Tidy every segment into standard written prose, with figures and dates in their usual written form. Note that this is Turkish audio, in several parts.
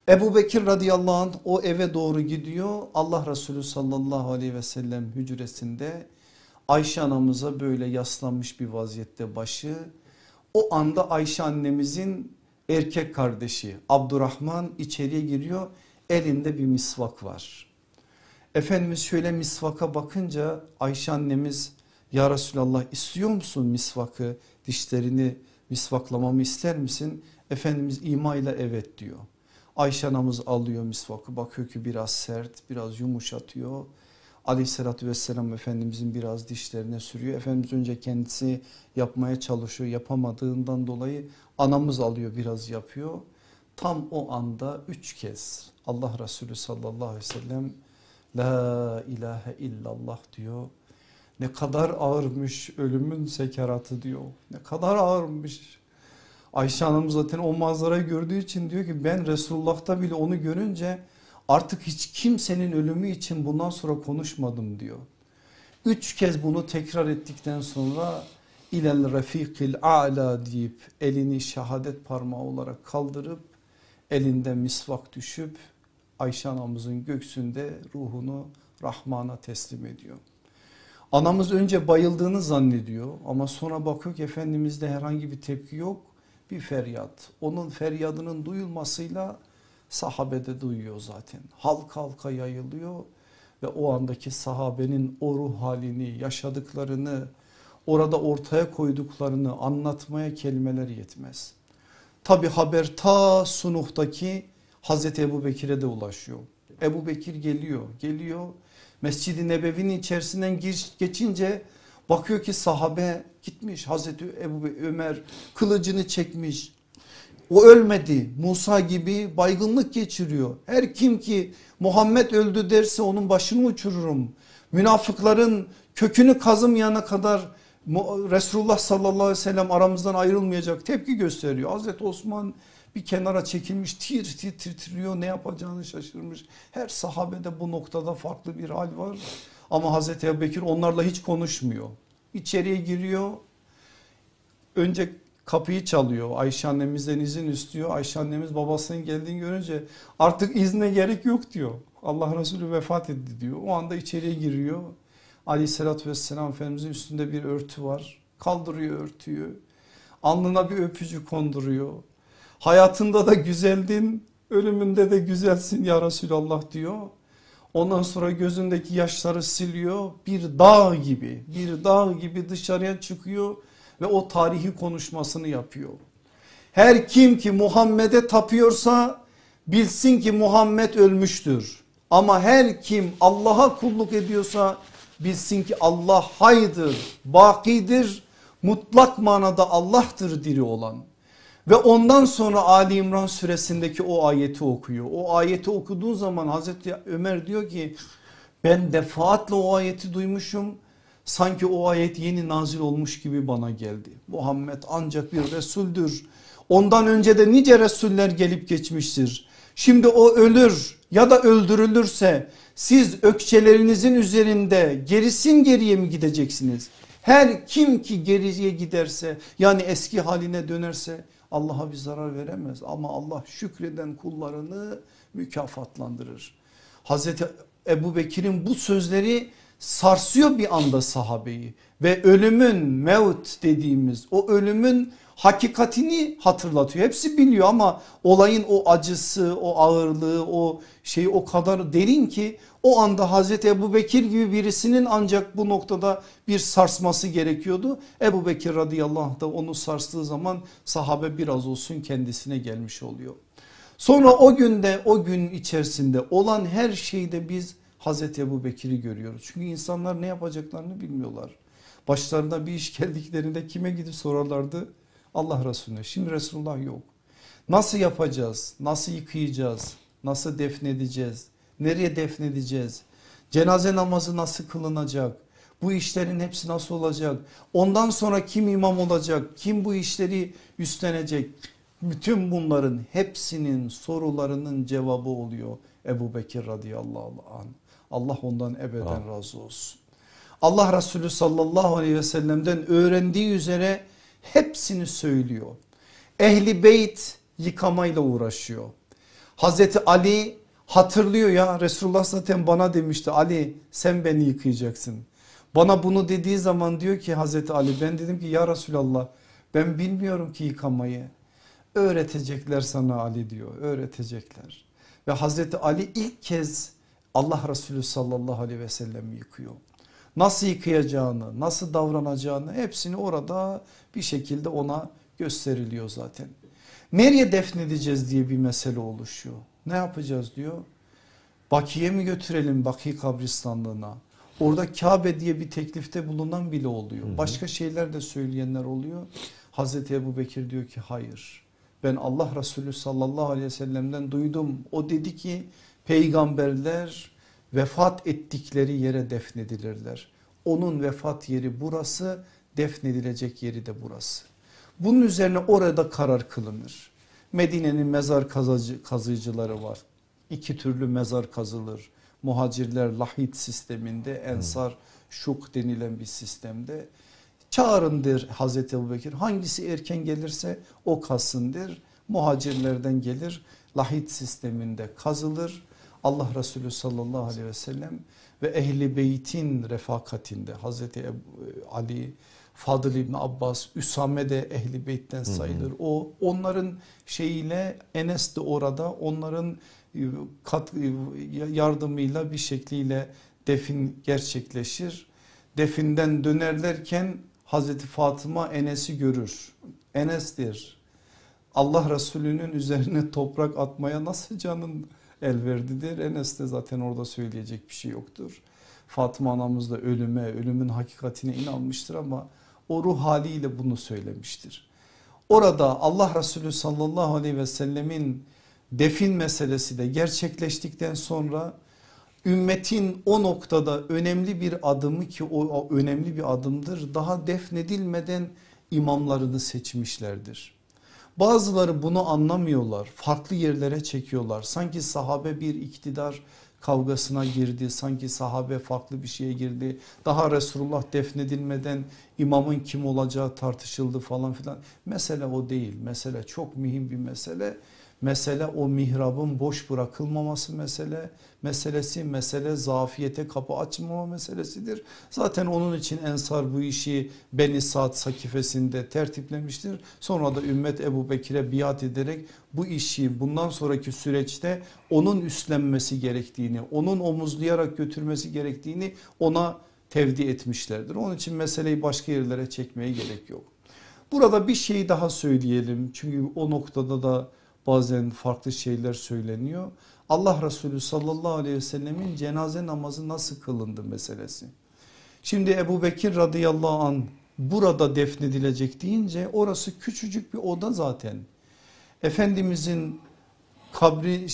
Ebu Bekir radıyallahu anh o eve doğru gidiyor. Allah Resulü sallallahu aleyhi ve sellem hücresinde Ayşe anamıza böyle yaslanmış bir vaziyette başı. O anda Ayşe annemizin erkek kardeşi Abdurrahman içeriye giriyor. Elinde bir misvak var. Efendimiz şöyle misvaka bakınca Ayşe annemiz, ya Resulallah istiyor musun misvakı, dişlerini misvaklamamı ister misin? Efendimiz ima ile evet diyor. Ayşe anamız alıyor misvakı, bakıyor ki biraz sert, biraz yumuşatıyor. Aleyhissalatü vesselam Efendimizin biraz dişlerine sürüyor. Efendimiz önce kendisi yapmaya çalışıyor, yapamadığından dolayı anamız alıyor, biraz yapıyor. Tam o anda 3 kez Allah Resulü sallallahu aleyhi ve sellem la ilahe illallah diyor. Ne kadar ağırmış ölümün sekeratı diyor. Ne kadar ağırmış. Ayşe Hanım zaten o manzarayı gördüğü için diyor ki ben Resulullah'ta bile onu görünce artık hiç kimsenin ölümü için bundan sonra konuşmadım diyor. 3 kez bunu tekrar ettikten sonra ilel refikil a'la deyip elini şehadet parmağı olarak kaldırıp elinden misvak düşüp Ayşe anamızın göğsünde ruhunu Rahman'a teslim ediyor. Anamız önce bayıldığını zannediyor ama sonra bakıyor ki Efendimiz'de herhangi bir tepki yok, bir feryat. Onun feryadının duyulmasıyla sahabede duyuyor zaten. Halka halka yayılıyor ve o andaki sahabenin o ruh halini, yaşadıklarını, orada ortaya koyduklarını anlatmaya kelimeler yetmez. Tabi haber ta Sunuh'taki Hazreti Ebu Bekir'e de ulaşıyor. Ebu Bekir geliyor. Mescid-i Nebevi'nin içerisinden geçince bakıyor ki sahabe gitmiş. Hazreti Ömer kılıcını çekmiş. O ölmedi, Musa gibi baygınlık geçiriyor. Her kim ki Muhammed öldü derse onun başını uçururum. Münafıkların kökünü kazımayana kadar Resulullah sallallahu aleyhi ve sellem aramızdan ayrılmayacak tepki gösteriyor. Hazreti Osman bir kenara çekilmiş, titriyor, ne yapacağını şaşırmış. Her sahabede bu noktada farklı bir hal var. Ama Hazreti Ebubekir onlarla hiç konuşmuyor. İçeriye giriyor. Önce kapıyı çalıyor. Ayşe annemizden izin istiyor. Ayşe annemiz babasının geldiğini görünce artık izne gerek yok diyor. Allah Resulü vefat etti diyor. O anda içeriye giriyor. Aleyhissalatü vesselam Efendimizin üstünde bir örtü var. Kaldırıyor örtüyü. Alnına bir öpücük konduruyor. Hayatında da güzeldin, ölümünde de güzelsin ya Resulallah diyor. Ondan sonra gözündeki yaşları siliyor. Bir dağ gibi dışarıya çıkıyor ve o tarihi konuşmasını yapıyor. Her kim ki Muhammed'e tapıyorsa bilsin ki Muhammed ölmüştür. Ama her kim Allah'a kulluk ediyorsa bilsin ki Allah haydır, bakidir, mutlak manada Allah'tır diri olan. Ve ondan sonra Ali İmran suresindeki o ayeti okuyor. O ayeti okuduğu zaman Hazreti Ömer diyor ki ben defaatle o ayeti duymuşum. Sanki o ayet yeni nazil olmuş gibi bana geldi. Muhammed ancak bir Resuldür. Ondan önce de nice Resuller gelip geçmiştir. Şimdi o ölür ya da öldürülürse siz ökçelerinizin üzerinde gerisin geriye mi gideceksiniz? Her kim ki geriye giderse yani eski haline dönerse Allah'a bir zarar veremez ama Allah şükreden kullarını mükafatlandırır. Hazreti Ebubekir'in bu sözleri sarsıyor bir anda sahabeyi ve ölümün mevt dediğimiz o ölümün hakikatini hatırlatıyor. Hepsi biliyor ama olayın o acısı, o ağırlığı, o şey o kadar derin ki o anda Hazreti Ebubekir gibi birisinin ancak bu noktada bir sarsması gerekiyordu. Ebubekir radıyallahu anh da onu sarstığı zaman sahabe biraz olsun kendisine gelmiş oluyor. Sonra o gün içerisinde olan her şeyde biz Hazreti Ebubekir'i görüyoruz. Çünkü insanlar ne yapacaklarını bilmiyorlar. Başlarına bir iş geldiklerinde kime gidip sorarlardı? Allah Resulüne. Şimdi Resulullah yok. Nasıl yapacağız? Nasıl yıkayacağız? Nasıl defnedeceğiz? Nereye defnedeceğiz? Cenaze namazı nasıl kılınacak? Bu işlerin hepsi nasıl olacak? Ondan sonra kim imam olacak? Kim bu işleri üstlenecek? Bütün bunların hepsinin sorularının cevabı oluyor Ebubekir radıyallahu anh. Allah ondan ebeden razı olsun. Allah Resulü sallallahu aleyhi ve sellem'den öğrendiği üzere hepsini söylüyor. Ehli beyt yıkamayla uğraşıyor. Hazreti Ali hatırlıyor ya, Resulullah zaten bana demişti, Ali sen beni yıkayacaksın. Bana bunu dediği zaman diyor ki Hazreti Ali, ben dedim ki ya Resulallah ben bilmiyorum ki yıkamayı. Öğretecekler sana Ali diyor, öğretecekler. Ve Hazreti Ali ilk kez Allah Resulü sallallahu aleyhi ve sellem yıkıyor. Nasıl yıkayacağını, nasıl davranacağını hepsini orada bir şekilde ona gösteriliyor zaten. Nereye defnedeceğiz diye bir mesele oluşuyor. Ne yapacağız diyor. Bakiye mi götürelim, Baki kabristanlığına? Orada Kabe diye bir teklifte bulunan bile oluyor. Başka şeyler de söyleyenler oluyor. Hazreti Ebubekir diyor ki hayır. Ben Allah Resulü sallallahu aleyhi ve sellem'den duydum. O dedi ki peygamberler vefat ettikleri yere defnedilirler. Onun vefat yeri burası, defnedilecek yeri de burası. Bunun üzerine orada karar kılınır. Medine'nin mezar kazıcıları var. İki türlü mezar kazılır. Muhacirler lahit sisteminde, ensar şuk denilen bir sistemde. Çağırındır Hazreti Ebubekir, hangisi erken gelirse o kazsındır. Muhacirlerden gelir, lahit sisteminde kazılır. Allah Resulü sallallahu aleyhi ve sellem ve ehli beytin refakatinde Hazreti Ali, Fadıl İbni Abbas, Üsame de ehli beytten sayılır. O onların şeyiyle, Enes de orada, onların yardımıyla bir şekliyle defin gerçekleşir. Definden dönerlerken Hazreti Fatıma Enes'i görür. Enes'tir. Allah Resulü'nün üzerine toprak atmaya nasıl canın el verdidir. Enes de zaten orada söyleyecek bir şey yoktur. Fatıma anamız da ölümün hakikatine inanmıştır ama o ruh haliyle bunu söylemiştir. Orada Allah Resulü sallallahu aleyhi ve sellemin defin meselesi de gerçekleştikten sonra ümmetin o noktada önemli bir adımı, ki o önemli bir adımdır, daha defnedilmeden imamlarını seçmişlerdir. Bazıları bunu anlamıyorlar, farklı yerlere çekiyorlar. Sanki sahabe bir iktidar kavgasına girdi, sanki sahabe farklı bir şeye girdi. Daha Resulullah defnedilmeden imamın kim olacağı tartışıldı falan filan. Mesele o değil, mesele çok mühim bir mesele. Mesele o mihrabın boş bırakılmaması mesele zafiyete kapı açmama meselesidir. Zaten onun için Ensar bu işi Beni Sa'd sakifesinde tertiplemiştir. Sonra da ümmet Ebu Bekir'e biat ederek bu işi bundan sonraki süreçte onun üstlenmesi gerektiğini, onun omuzlayarak götürmesi gerektiğini ona tevdi etmişlerdir. Onun için meseleyi başka yerlere çekmeye gerek yok. Burada bir şey daha söyleyelim, çünkü o noktada da bazen farklı şeyler söyleniyor. Allah Resulü sallallahu aleyhi ve sellemin cenaze namazı nasıl kılındı meselesi. Şimdi Ebu Bekir radıyallahu anh burada defnedilecek deyince orası küçücük bir oda zaten. Efendimizin kabri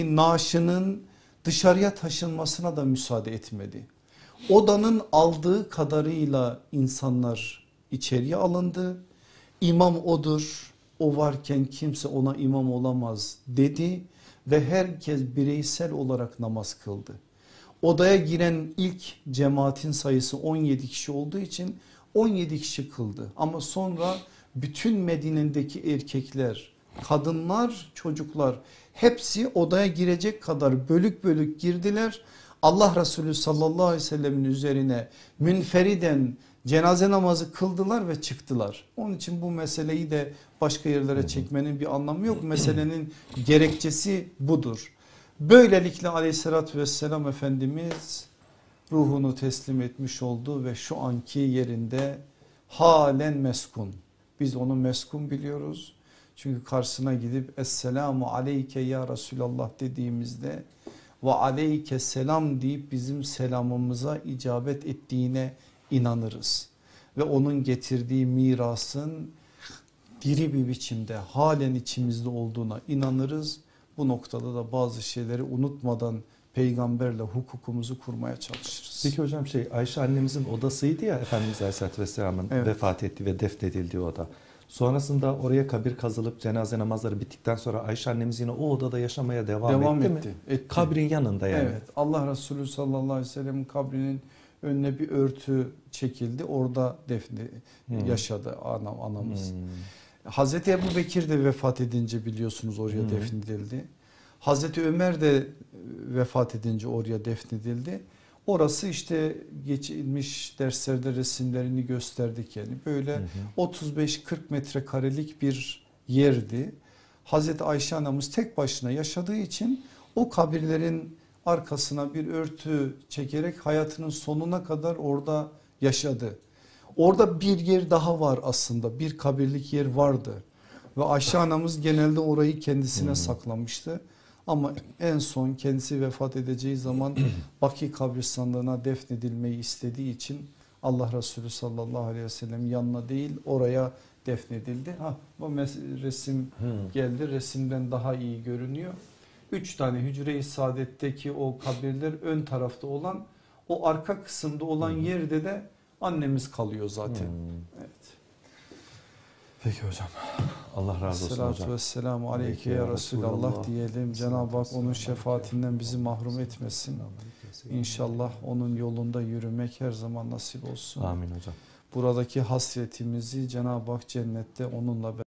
naaşının dışarıya taşınmasına da müsaade etmedi. Odanın aldığı kadarıyla insanlar içeriye alındı. İmam odur, o varken kimse ona imam olamaz dedi ve herkes bireysel olarak namaz kıldı. Odaya giren ilk cemaatin sayısı 17 kişi olduğu için 17 kişi kıldı. Ama sonra bütün Medine'deki erkekler, kadınlar, çocuklar hepsi odaya girecek kadar bölük bölük girdiler. Allah Resulü sallallahu aleyhi ve sellemin üzerine münferiden cenaze namazı kıldılar ve çıktılar. Onun için bu meseleyi de başka yerlere çekmenin bir anlamı yok. Meselenin gerekçesi budur. Böylelikle aleyhissalatü vesselam Efendimiz ruhunu teslim etmiş oldu ve şu anki yerinde halen meskun. Biz onu meskun biliyoruz. Çünkü karşısına gidip Esselamu aleyke ya Resulallah dediğimizde ve aleyke selam deyip bizim selamımıza icabet ettiğine inanırız. Ve onun getirdiği mirasın diri bir biçimde halen içimizde olduğuna inanırız. Bu noktada da bazı şeyleri unutmadan peygamberle hukukumuzu kurmaya çalışırız. Peki hocam Ayşe annemizin odasıydı ya Efendimiz Aleyhisselatü Vesselam'ın vefat ettiği ve defnedildiği oda. Sonrasında oraya kabir kazılıp cenaze namazları bittikten sonra Ayşe annemiz yine o odada yaşamaya devam etti mi? Kabrin yanında yani. Evet, Allah Resulü sallallahu aleyhi ve sellem'in kabrinin önüne bir örtü çekildi, orada yaşadı anamız. Hazreti Ebu Bekir de vefat edince biliyorsunuz oraya defnedildi. Hazreti Ömer de vefat edince oraya defnedildi. Orası işte geçilmiş derslerde resimlerini gösterdik yani. Böyle 35-40 metrekarelik bir yerdi. Hazreti Ayşe anamız tek başına yaşadığı için o kabirlerin arkasına bir örtü çekerek hayatının sonuna kadar orada yaşadı. Orada bir yer daha var aslında, bir kabirlik yer vardı ve Ayşe anamız genelde orayı kendisine saklamıştı. Ama en son kendisi vefat edeceği zaman Baki kabristanlığına defnedilmeyi istediği için Allah Resulü sallallahu aleyhi ve sellem yanına değil oraya defnedildi. Bu resim geldi, resimden daha iyi görünüyor. 3 tane Hücre-i Saadet'teki o kabirler ön tarafta olan, o arka kısımda olan yerde de annemiz kalıyor zaten. Evet. Peki hocam. Allah razı olsun hocam. Esselatu vesselamu aleyke ya Resulallah diyelim. Cenab-ı Hak onun şefaatinden bizi mahrum etmesin. İnşallah onun yolunda yürümek her zaman nasip olsun. Amin hocam. Buradaki hasretimizi Cenab-ı Hak cennette onunla